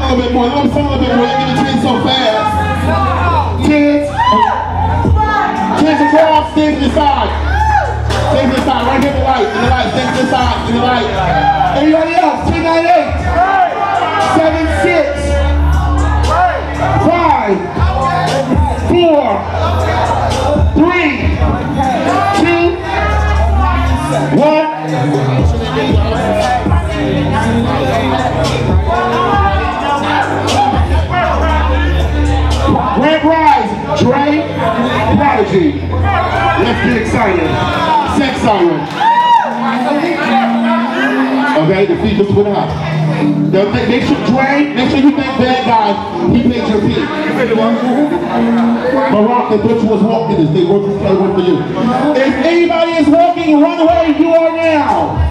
a little bit more. Let them sing a little bit more. They're getting trained so fast. Kids. Kids across, stay to the side. Stay to the side. Right here in the light. In the light. Stay to the side. In the light. Everybody else. 398. 76. 5. 4. 3. 2. 1. Grand Prize, Dre, Prodigy. Let's get excited. Sex Siren. Okay, the feet just went up. Now, make sure Dre, make sure you thank that guy. He paid your fee. Barack and Butch was walking this. They work for you. If anybody is walking, run away. You are now.